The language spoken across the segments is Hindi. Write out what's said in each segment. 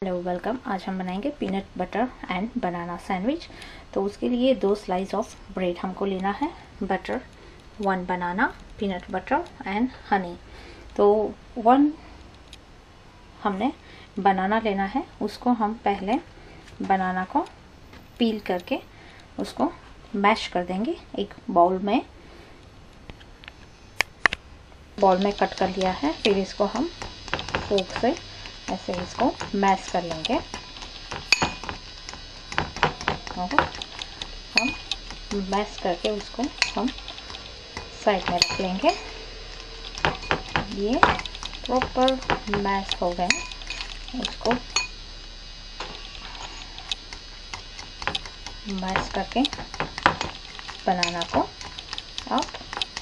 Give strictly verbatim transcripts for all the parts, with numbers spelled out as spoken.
Hello welcome. आज हम बनाएंगे peanut butter and banana sandwich. तो उसके लिए दो स्लाइस ऑफ ब्रेड हमको लेना है, butter, one banana, peanut butter and honey. तो वन हमने बनाना लेना है, उसको हम पहले बनाना को पील करके उसको मैश कर देंगे। एक बाउल में बाउल में कट कर लिया है। फिर इसको हम फोर्क से ऐसे इसको मैश कर लेंगे और हम मैश करके उसको हम साइड में रख लेंगे। ये प्रॉपर मैश हो गए। उसको मैश करके बनाना को आप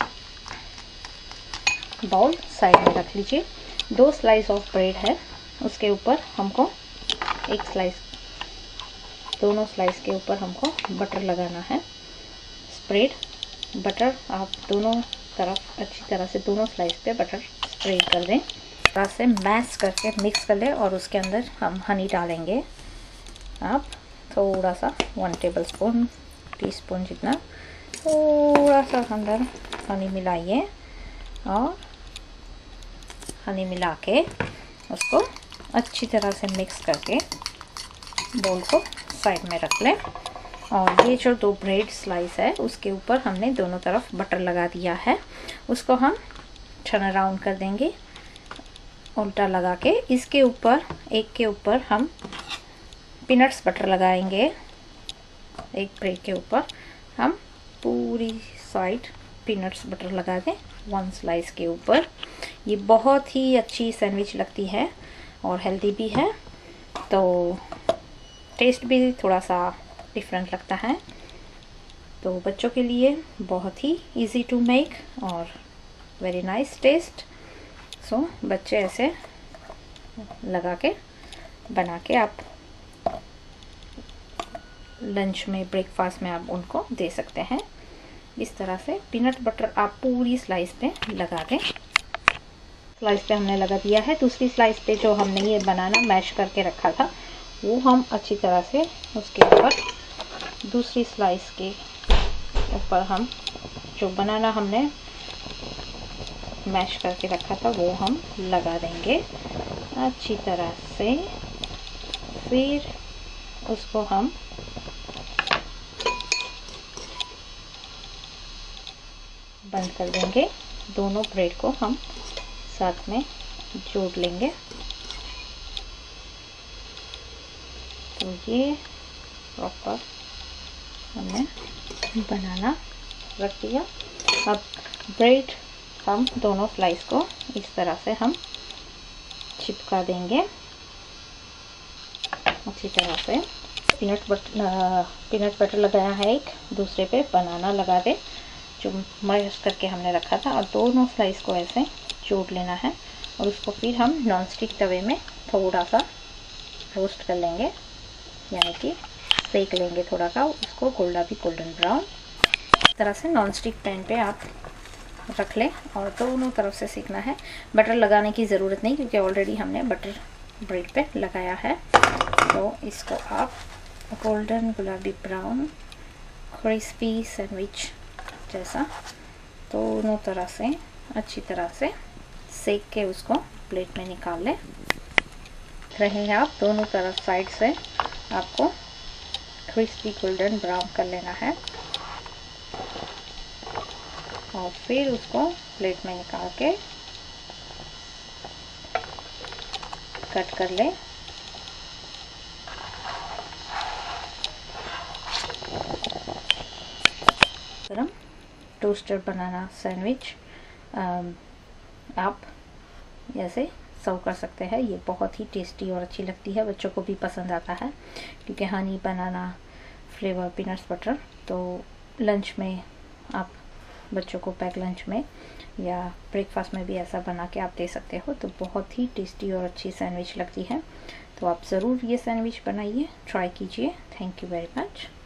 बाउल साइड में रख लीजिए। दो स्लाइस ऑफ ब्रेड है, उसके ऊपर हमको एक स्लाइस, दोनों स्लाइस के ऊपर हमको बटर लगाना है। स्प्रेड बटर आप दोनों तरफ अच्छी तरह से दोनों स्लाइस पे बटर स्प्रेड कर दें। थोड़ा से मैश करके मिक्स कर लें और उसके अंदर हम हनी डालेंगे। आप थोड़ा सा one tablespoon teaspoon जितना थोड़ा सा अंदर हनी मिलाइए और हनी मिला के उसको अच्छी तरह से मिक्स करके बोल को साइड में रख लें। और ये जो दो ब्रेड स्लाइस है उसके ऊपर हमने दोनों तरफ बटर लगा दिया है, उसको हम टर्न अराउंड कर देंगे उल्टा लगा के। इसके ऊपर एक के ऊपर हम पीनट्स बटर लगाएंगे। एक ब्रेड के ऊपर हम पूरी साइड पीनट्स बटर लगा दें वन स्लाइस के ऊपर। ये बहुत ही अच्छी सैंडविच लगती है और हेल्दी भी है, तो टेस्ट भी थोड़ा सा डिफरेंट लगता है। तो बच्चों के लिए बहुत ही इजी टू मेक और वेरी नाइस टेस्ट। सो बच्चे ऐसे लगा के बना के आप लंच में, ब्रेकफास्ट में आप उनको दे सकते हैं। इस तरह से पीनट बटर आप पूरी स्लाइस पे लगा दें। स्लाइस पे हमने लगा दिया है। दूसरी स्लाइस पे जो हमने ये बनाना मैश करके रखा था वो हम अच्छी तरह से उसके ऊपर, दूसरी स्लाइस के ऊपर हम जो बनाना हमने मैश करके रखा था वो हम लगा देंगे अच्छी तरह से। फिर उसको हम बंद कर देंगे। दोनों ब्रेड को हम साथ में जोड़ लेंगे। तो ये प्रॉपर हमने बनाना रख दिया। अब ब्रेड हम दोनों स्लाइस को इस तरह से हम चिपका देंगे अच्छी तरह से। पीनट बटर पीनट बटर लगाया है, एक दूसरे पे बनाना लगा दे जो मैश करके हमने रखा था, और दोनों स्लाइस को ऐसे जोड़ लेना है। और उसको फिर हम नॉन स्टिक तवे में थोड़ा सा रोस्ट कर लेंगे, यानी कि सेक लेंगे थोड़ा सा उसको गुलाबी गोल्डन ब्राउन। इस तरह से नॉन स्टिक पैन पे आप रख लें और दोनों तरफ से सेकना है। बटर लगाने की ज़रूरत नहीं क्योंकि ऑलरेडी हमने बटर ब्रेड पे लगाया है। तो इसको आप गोल्डन गुलाबी ब्राउन क्रिस्पी सैंडविच जैसा दोनों तरह से अच्छी तरह से सेक के उसको प्लेट में निकाल लें। रहे हैं आप दोनों तरफ साइड से आपको क्रिस्पी गोल्डन ब्राउन कर लेना है और फिर उसको प्लेट में निकाल के कट कर लें। गरम टोस्टर बनाना सैंडविच आप ऐसे सर्व कर सकते हैं। ये बहुत ही टेस्टी और अच्छी लगती है, बच्चों को भी पसंद आता है क्योंकि honey, banana flavour, peanuts butter. तो लंच में आप बच्चों को पैक लंच में या ब्रेकफास्ट में भी ऐसा बना के आप दे सकते हो। तो बहुत ही टेस्टी और अच्छी सैंडविच लगती है। तो आप ज़रूर ये सैंडविच बनाइए, ट्राई कीजिए। Thank you very much.